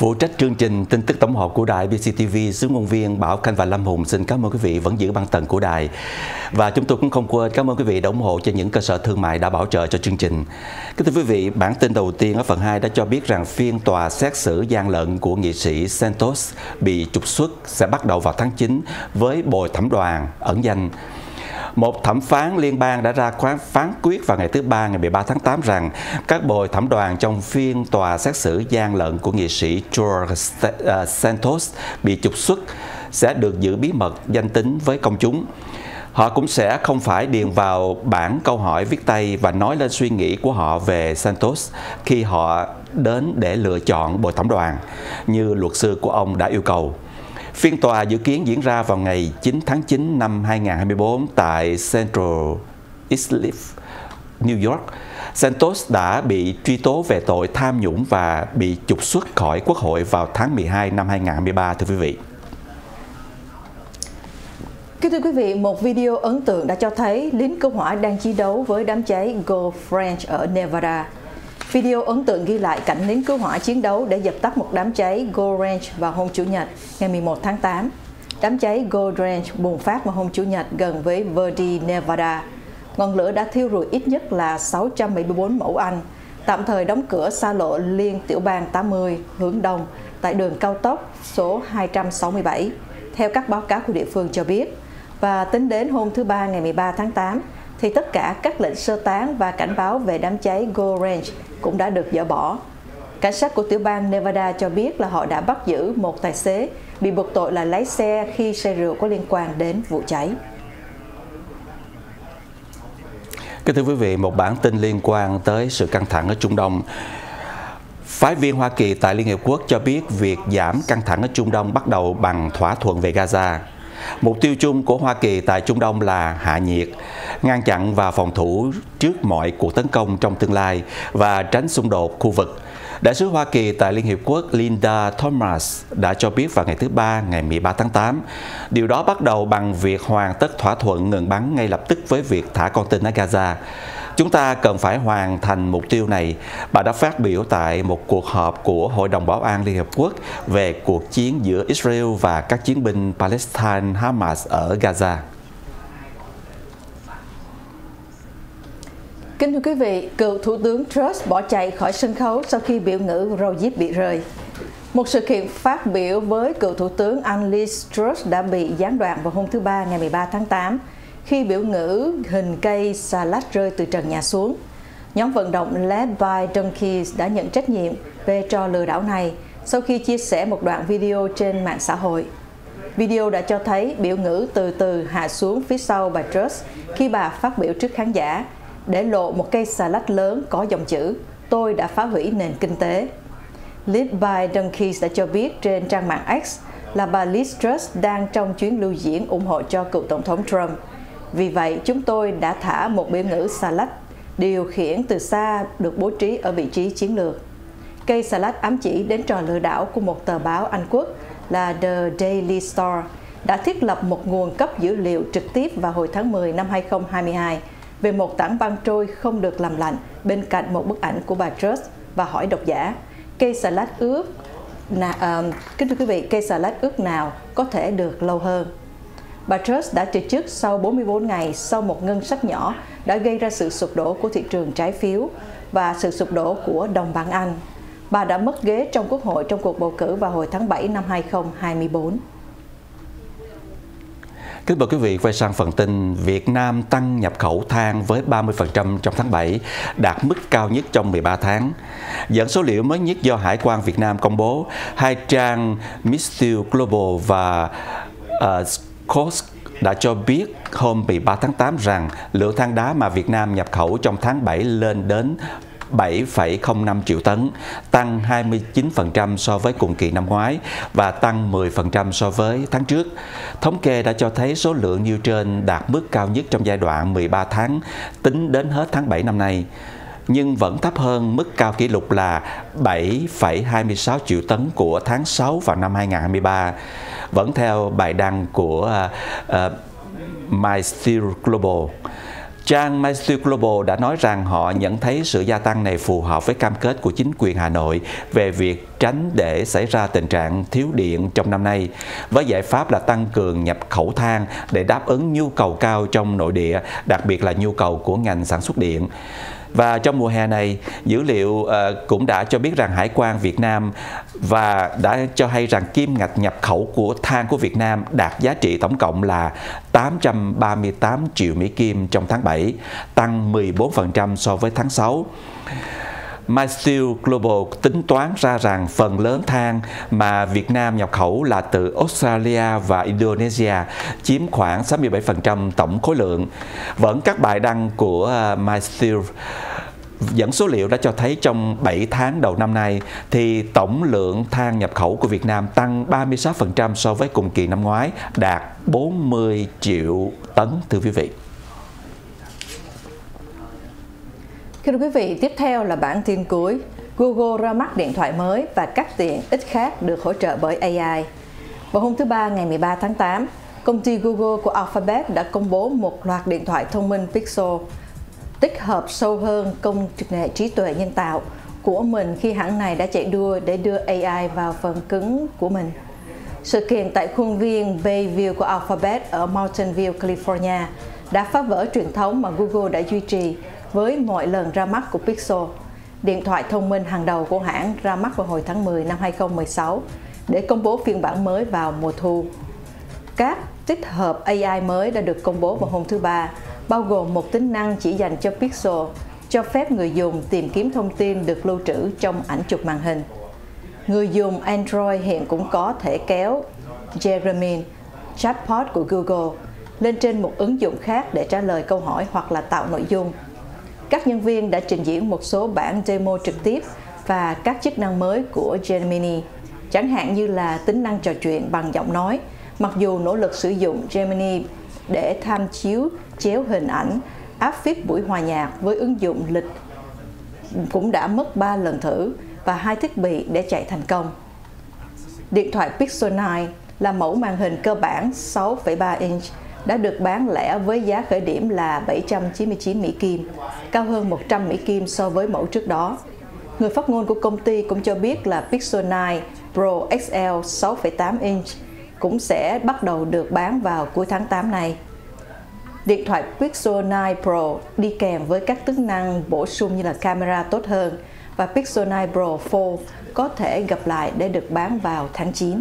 Phụ trách chương trình tin tức tổng hợp của đài BCTV, xướng ngôn viên Bảo Khanh và Lâm Hùng xin cảm ơn quý vị vẫn giữ băng tần của đài. Và chúng tôi cũng không quên cảm ơn quý vị đã ủng hộ cho những cơ sở thương mại đã bảo trợ cho chương trình. Kính thưa quý vị, bản tin đầu tiên ở phần 2 đã cho biết rằng phiên tòa xét xử gian lận của nghị sĩ Santos bị trục xuất sẽ bắt đầu vào tháng 9 với bồi thẩm đoàn ẩn danh. Một thẩm phán liên bang đã ra phán quyết vào ngày thứ Ba, ngày 13 tháng 8 rằng các bồi thẩm đoàn trong phiên tòa xét xử gian lận của nghị sĩ George Santos bị trục xuất sẽ được giữ bí mật danh tính với công chúng. Họ cũng sẽ không phải điền vào bảng câu hỏi viết tay và nói lên suy nghĩ của họ về Santos khi họ đến để lựa chọn bồi thẩm đoàn, như luật sư của ông đã yêu cầu. Phiên tòa dự kiến diễn ra vào ngày 9 tháng 9 năm 2024 tại Central Islip, New York. Santos đã bị truy tố về tội tham nhũng và bị trục xuất khỏi Quốc hội vào tháng 12 năm 2023, thưa quý vị. Kính thưa quý vị, một video ấn tượng đã cho thấy lính cứu hỏa đang chiến đấu với đám cháy Go Ranch ở Nevada. Video ấn tượng ghi lại cảnh lính cứu hỏa chiến đấu để dập tắt một đám cháy Go Ranch vào hôm Chủ nhật, ngày 11 tháng 8. Đám cháy Go Ranch bùng phát vào hôm Chủ nhật gần với Verde, Nevada. Ngọn lửa đã thiêu rụi ít nhất là 674 mẫu Anh, tạm thời đóng cửa xa lộ liên tiểu bang 80 hướng đông tại đường cao tốc số 267, theo các báo cáo của địa phương cho biết. Và tính đến hôm thứ Ba ngày 13 tháng 8, thì tất cả các lệnh sơ tán và cảnh báo về đám cháy Go Ranch cũng đã được dỡ bỏ. Cảnh sát của tiểu bang Nevada cho biết là họ đã bắt giữ một tài xế bị buộc tội là lái xe khi say rượu có liên quan đến vụ cháy. Kính thưa quý vị, một bản tin liên quan tới sự căng thẳng ở Trung Đông. Phái viên Hoa Kỳ tại Liên Hiệp Quốc cho biết việc giảm căng thẳng ở Trung Đông bắt đầu bằng thỏa thuận về Gaza. Mục tiêu chung của Hoa Kỳ tại Trung Đông là hạ nhiệt, ngăn chặn và phòng thủ trước mọi cuộc tấn công trong tương lai và tránh xung đột khu vực. Đại sứ Hoa Kỳ tại Liên Hiệp Quốc Linda Thomas đã cho biết vào ngày thứ Ba, ngày 13 tháng 8, điều đó bắt đầu bằng việc hoàn tất thỏa thuận ngừng bắn ngay lập tức với việc thả con tin ở Gaza. Chúng ta cần phải hoàn thành mục tiêu này, bà đã phát biểu tại một cuộc họp của Hội đồng Bảo an Liên Hợp Quốc về cuộc chiến giữa Israel và các chiến binh Palestine Hamas ở Gaza. Kính thưa quý vị, cựu Thủ tướng Truss bỏ chạy khỏi sân khấu sau khi biểu ngữ Roe v. bị rơi. Một sự kiện phát biểu với cựu Thủ tướng anh Liz Truss đã bị gián đoạn vào hôm thứ Ba ngày 13 tháng 8 khi biểu ngữ hình cây xà lách rơi từ trần nhà xuống. Nhóm vận động Led by Donkeys đã nhận trách nhiệm về trò lừa đảo này sau khi chia sẻ một đoạn video trên mạng xã hội. Video đã cho thấy biểu ngữ từ từ hạ xuống phía sau bà Truss khi bà phát biểu trước khán giả, để lộ một cây xà lách lớn có dòng chữ "Tôi đã phá hủy nền kinh tế". Led by Donkeys đã cho biết trên trang mạng X là bà Liz Truss đang trong chuyến lưu diễn ủng hộ cho cựu Tổng thống Trump. Vì vậy, chúng tôi đã thả một biểu ngữ xà lách điều khiển từ xa được bố trí ở vị trí chiến lược. Cây xà lách ám chỉ đến trò lừa đảo của một tờ báo Anh Quốc là The Daily Star đã thiết lập một nguồn cấp dữ liệu trực tiếp vào hồi tháng 10 năm 2022 về một tảng băng trôi không được làm lạnh bên cạnh một bức ảnh của bà Truss và hỏi độc giả, cây xà lách ướt kính thưa quý vị, cây xà lách ướt nào có thể được lâu hơn? Bà Truss đã từ chức sau 44 ngày sau một ngân sách nhỏ đã gây ra sự sụp đổ của thị trường trái phiếu và sự sụp đổ của đồng bảng Anh. Bà đã mất ghế trong Quốc hội trong cuộc bầu cử vào hồi tháng 7 năm 2024. Kính mời quý vị quay sang phần tin Việt Nam tăng nhập khẩu than với 30% trong tháng 7, đạt mức cao nhất trong 13 tháng. Dẫn số liệu mới nhất do Hải quan Việt Nam công bố, hai trang Misteel Global và Cost đã cho biết hôm 13 tháng 8 rằng lượng than đá mà Việt Nam nhập khẩu trong tháng 7 lên đến 7,05 triệu tấn, tăng 29% so với cùng kỳ năm ngoái và tăng 10% so với tháng trước. Thống kê đã cho thấy số lượng nêu trên đạt mức cao nhất trong giai đoạn 13 tháng tính đến hết tháng 7 năm nay, nhưng vẫn thấp hơn mức cao kỷ lục là 7,26 triệu tấn của tháng 6 vào năm 2023, vẫn theo bài đăng của Misteel Global. Trang MySteel Global đã nói rằng họ nhận thấy sự gia tăng này phù hợp với cam kết của chính quyền Hà Nội về việc tránh để xảy ra tình trạng thiếu điện trong năm nay, với giải pháp là tăng cường nhập khẩu than để đáp ứng nhu cầu cao trong nội địa, đặc biệt là nhu cầu của ngành sản xuất điện. Và trong mùa hè này, dữ liệu cũng đã cho biết rằng Hải quan Việt Nam và đã cho hay rằng kim ngạch nhập khẩu của than của Việt Nam đạt giá trị tổng cộng là 838 triệu Mỹ Kim trong tháng 7, tăng 14% so với tháng 6. MySteel Global tính toán ra rằng phần lớn than mà Việt Nam nhập khẩu là từ Australia và Indonesia, chiếm khoảng 67% tổng khối lượng. Vẫn các bài đăng của MySteel dẫn số liệu đã cho thấy trong 7 tháng đầu năm nay thì tổng lượng than nhập khẩu của Việt Nam tăng 36% so với cùng kỳ năm ngoái, đạt 40 triệu tấn, thưa quý vị. Thưa quý vị, tiếp theo là bản tin cuối. Google ra mắt điện thoại mới và các tiện ích khác được hỗ trợ bởi AI. Vào hôm thứ Ba ngày 13 tháng 8, công ty Google của Alphabet đã công bố một loạt điện thoại thông minh Pixel, tích hợp sâu hơn công nghệ trí tuệ nhân tạo của mình khi hãng này đã chạy đua để đưa AI vào phần cứng của mình. Sự kiện tại khuôn viên Bayview của Alphabet ở Mountain View, California đã phá vỡ truyền thống mà Google đã duy trì với mọi lần ra mắt của Pixel, điện thoại thông minh hàng đầu của hãng ra mắt vào hồi tháng 10 năm 2016 để công bố phiên bản mới vào mùa thu. Các tích hợp AI mới đã được công bố vào hôm thứ Ba, bao gồm một tính năng chỉ dành cho Pixel, cho phép người dùng tìm kiếm thông tin được lưu trữ trong ảnh chụp màn hình. Người dùng Android hiện cũng có thể kéo Jeremy, chatbot của Google, lên trên một ứng dụng khác để trả lời câu hỏi hoặc là tạo nội dung. Các nhân viên đã trình diễn một số bản demo trực tiếp và các chức năng mới của Gemini, chẳng hạn như là tính năng trò chuyện bằng giọng nói, mặc dù nỗ lực sử dụng Gemini để tham chiếu chéo hình ảnh, áp phích buổi hòa nhạc với ứng dụng lịch cũng đã mất 3 lần thử và 2 thiết bị để chạy thành công. Điện thoại Pixel 9 là mẫu màn hình cơ bản 6,3 inch, đã được bán lẻ với giá khởi điểm là 799 Mỹ Kim, cao hơn 100 Mỹ Kim so với mẫu trước đó. Người phát ngôn của công ty cũng cho biết là Pixel 9 Pro XL 6,8 inch cũng sẽ bắt đầu được bán vào cuối tháng 8 này. Điện thoại Pixel 9 Pro đi kèm với các tính năng bổ sung như là camera tốt hơn, và Pixel 9 Pro Fold có thể gặp lại để được bán vào tháng 9.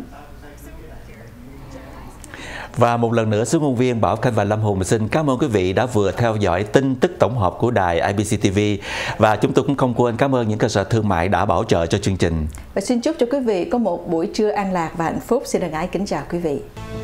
Và một lần nữa, xướng ngôn viên Bảo Khanh và Lâm Hùng xin cảm ơn quý vị đã vừa theo dõi tin tức tổng hợp của đài IBC TV. Và chúng tôi cũng không quên cảm ơn những cơ sở thương mại đã bảo trợ cho chương trình. Và xin chúc cho quý vị có một buổi trưa an lạc và hạnh phúc. Xin thân ái kính chào quý vị.